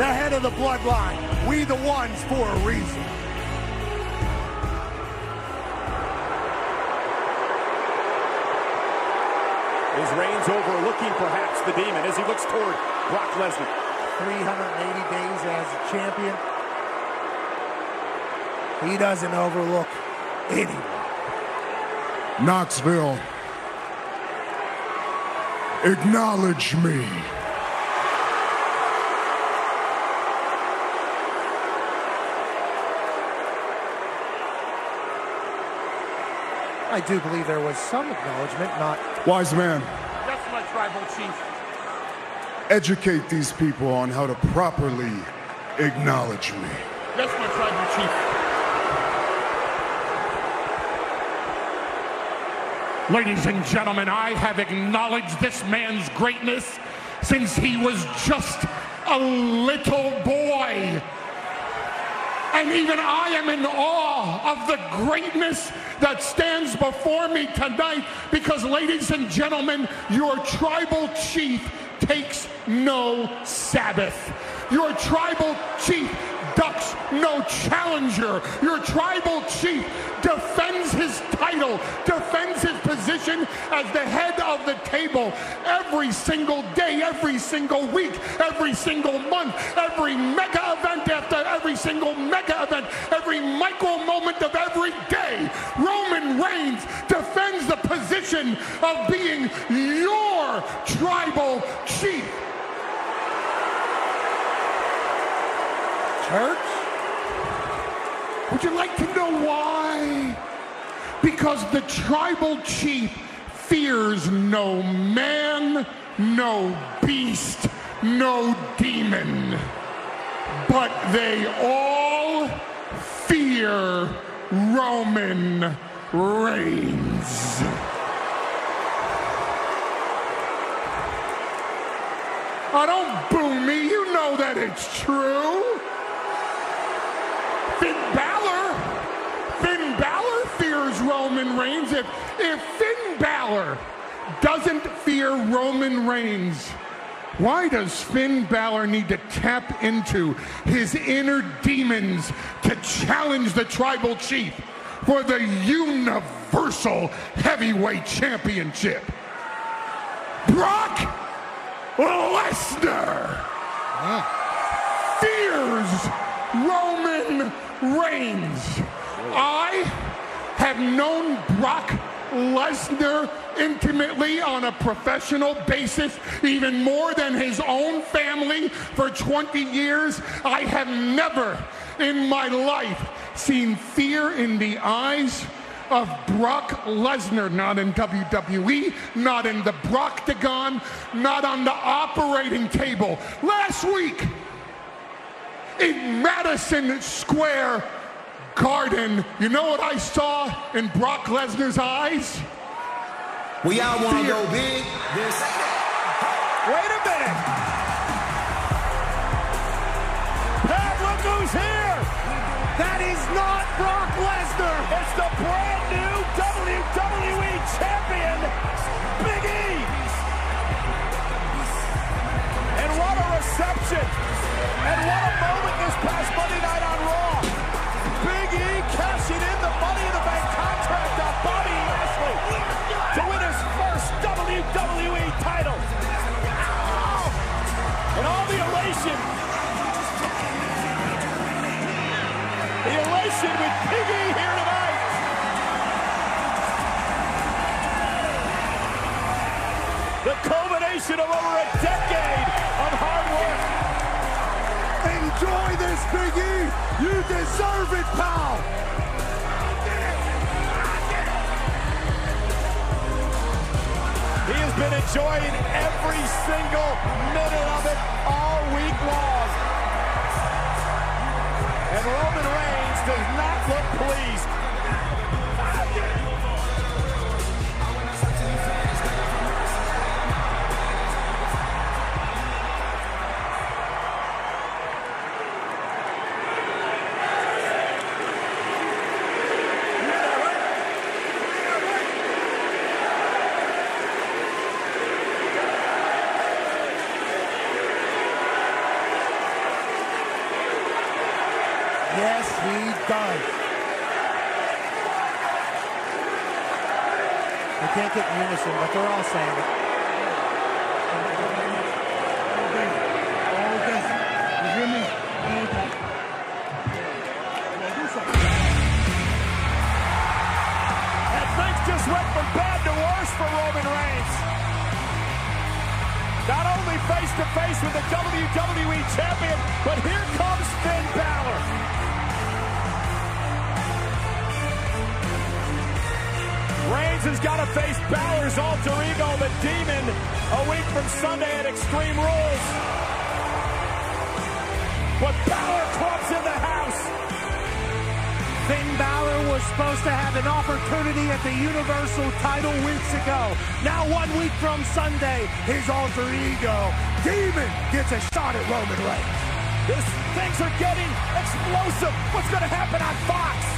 the head of the bloodline. We the ones for a reason. Is Reigns overlooking perhaps the demon as he looks toward Brock Lesnar? 380 days as a champion. He doesn't overlook anyone. Knoxville, acknowledge me. I do believe there was some acknowledgement, not... Wise man, That's my tribal chief. educate these people on how to properly acknowledge me. That's my tribal chief. Ladies and gentlemen, I have acknowledged this man's greatness since he was just a little boy. And even I am in awe of the greatness that stands before me tonight because, ladies and gentlemen, your tribal chief takes no Sabbath. Your tribal chief ducks no challenger. Your tribal chief defends his title, defends his position as the head of the table every single day, every single week, every single month, every mega event after every single mega event, every micro moment of every day. Roman Reigns defends the position of being your tribal chief. Church? Would you like to know why? Because the tribal chief fears no man, no beast, no demon. But they all fear Roman Reigns. Oh, don't boo me. You know that it's true. Finn Balor fears Roman Reigns. If Finn Balor doesn't fear Roman Reigns, why does Finn Balor need to tap into his inner demons to challenge the tribal chief for the Universal Heavyweight Championship? Brock Lesnar fears Roman Reigns. I have known Brock Lesnar intimately on a professional basis, even more than his own family, for 20 years. I have never in my life seen fear in the eyes of Brock Lesnar, not in WWE, not in the Brocktagon, not on the operating table. Last week, in Madison Square Garden, you know what I saw in Brock Lesnar's eyes? We all want to go big. Wait a minute! Pat, look who's here! That is not Brock Lesnar! It's the brand new WWE Champion, Big E! And what a reception! And what a moment this past Monday night on Raw! Big E cashing in the Money in the Bank contract on Bobby Lashley to win his first WWE title. And all the elation. The elation with Big E here tonight. The culmination of over a decade of hard work. Enjoy this, Big E. You deserve it, pal. He has been enjoying every single minute of it all week long. And Roman Reigns does not look pleased. Yes, he does. They can't get unison, but they're all saying it. You hear me? And things just went from bad to worse for Roman Reigns. Not only face-to-face with the WWE Champion, but here comes Finn Balor. Reigns has got to face Balor's alter ego, the Demon, a week from Sunday at Extreme Rules. But Balor clubs in the house. Finn Balor was supposed to have an opportunity at the Universal title weeks ago. Now 1 week from Sunday, his alter ego, Demon, gets a shot at Roman Reigns. Things are getting explosive. What's going to happen on Fox?